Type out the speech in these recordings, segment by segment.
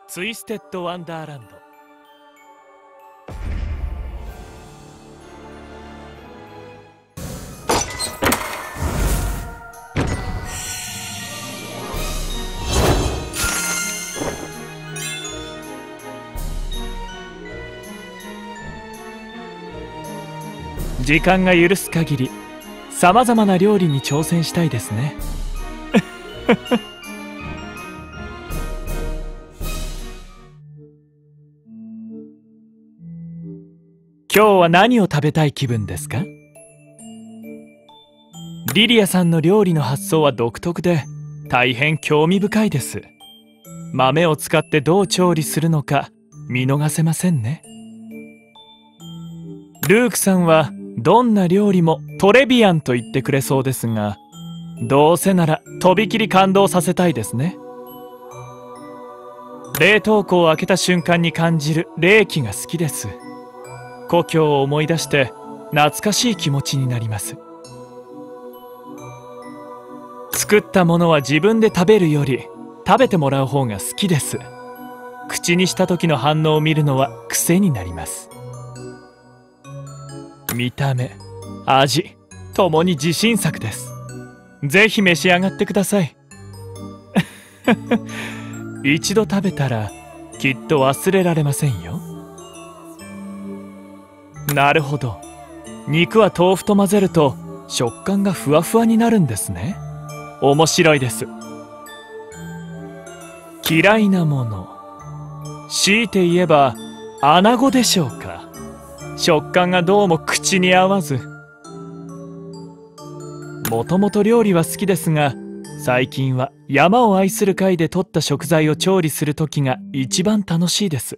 ツイステッドワンダーランド。時間が許す限りさまざまな料理に挑戦したいですね。今日は何を食べたい気分ですか？リリアさんの料理の発想は独特で大変興味深いです。豆を使ってどう調理するのか見逃せませんね。ルークさんはどんな料理もトレビアンと言ってくれそうですが、どうせならとびきり感動させたいですね。冷凍庫を開けた瞬間に感じる冷気が好きです。故郷を思い出して懐かしい気持ちになります。作ったものは自分で食べるより食べてもらう方が好きです。口にした時の反応を見るのは癖になります。見た目、味ともに自信作です。ぜひ召し上がってください。一度食べたらきっと忘れられませんよ。なるほど、肉は豆腐と混ぜると食感がふわふわになるんですね。面白いです。嫌いなもの、強いて言えば穴子でしょうか。食感がどうも口に合わず。もともと料理は好きですが、最近は山を愛する会で取った食材を調理する時が一番楽しいです。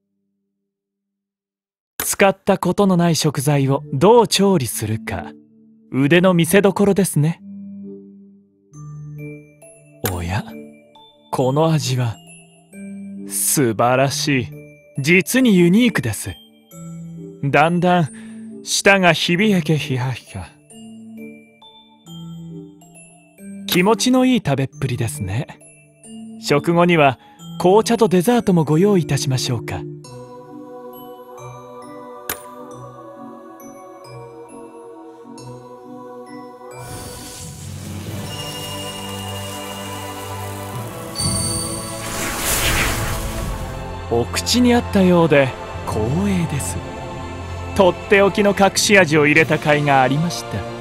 使ったことのない食材をどう調理するか、腕の見せ所ですね。おや、この味は素晴らしい。実にユニークです。だんだん舌が響けひはひは。気持ちのいい食べっぷりですね。食後には紅茶とデザートもご用意いたしましょうか。お口に合ったようで光栄です。とっておきの隠し味を入れた甲斐がありました。